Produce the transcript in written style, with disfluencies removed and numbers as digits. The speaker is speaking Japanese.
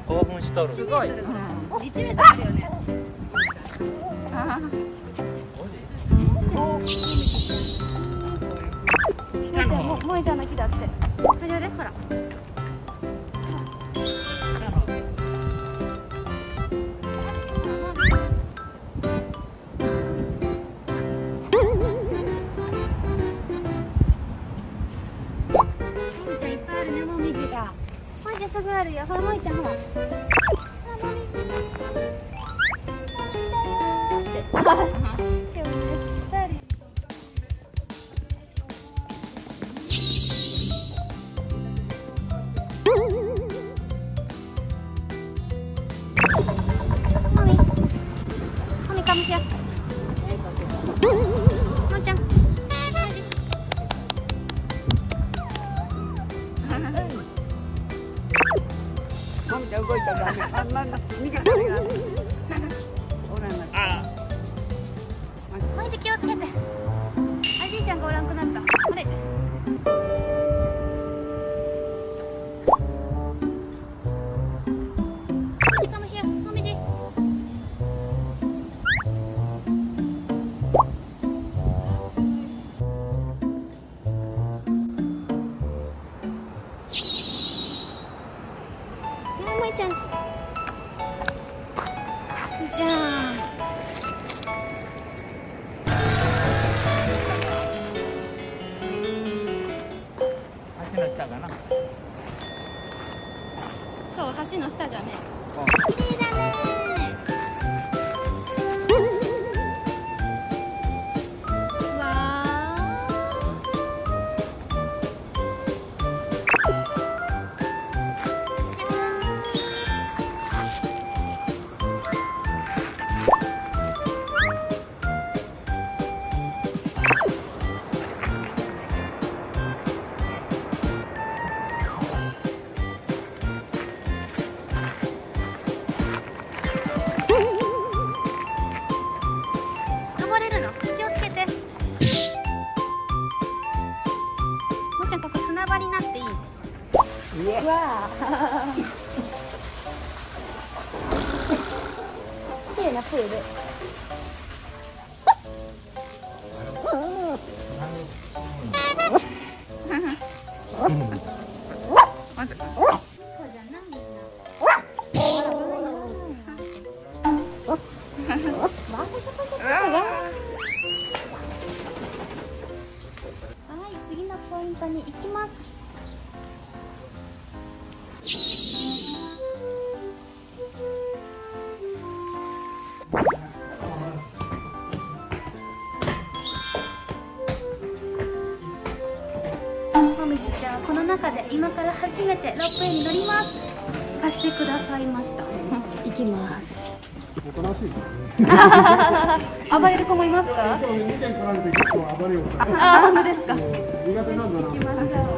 興奮しとる。 すごい。 1メートルあるよね。萌えちゃんの木だって。それでほら。すぐあるよ。ほら、もいちゃん、ほら。 動いたらね、あんな逃げたりが。 マジ気をつけて。あじいちゃんがおらんくなった。あれ。マジかもひや、もみじ。もいちゃん。じゃあ。 橋の下かな。 そう、橋の下じゃね。綺麗だね。登れるの？気をつけて。もっちゃん、ここ砂場になっていい？ うわ。綺麗なプール。 はい、次のポイントに行きます。もみじちゃん、この中で今から初めてロープウェイに乗ります。貸してくださいました。行きます。 おとなしいですね。 暴れる子もいますか？ 以前来られて結構暴れようと。 あ、本当ですか。 苦手なんだな。 行きましょう。